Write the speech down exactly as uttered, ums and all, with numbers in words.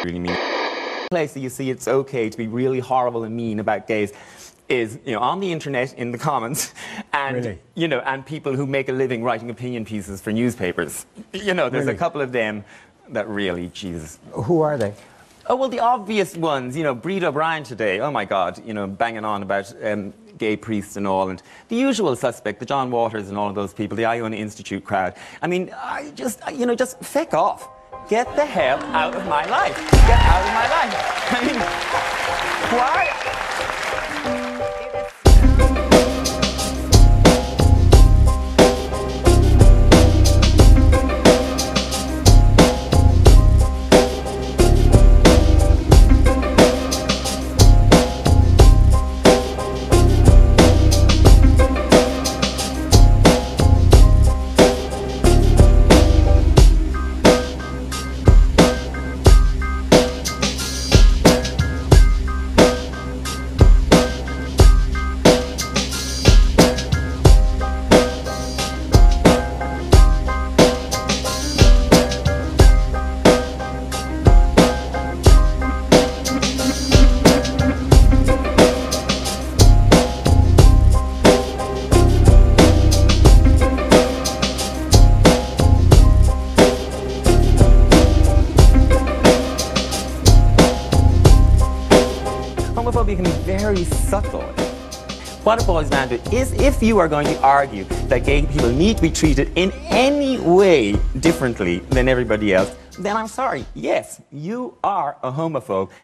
really mean. The place that you see it's okay to be really horrible and mean about gays is, you know, on the internet, in the comments, and, really? you know, and people who make a living writing opinion pieces for newspapers. You know, there's Really? a couple of them that really, Jesus. Who are they? Oh, well, the obvious ones, you know, Breed O'Brien today, oh my God, you know, banging on about um, gay priests and all, and the usual suspect, the John Waters and all of those people, the Iona Institute crowd. I mean, I just, you know, just feck off. Get the hell out of my life. Get out of my life. I mean, why? Homophobia can be very subtle. What it boils down to is, if you are going to argue that gay people need to be treated in any way differently than everybody else, then I'm sorry, yes, you are a homophobe.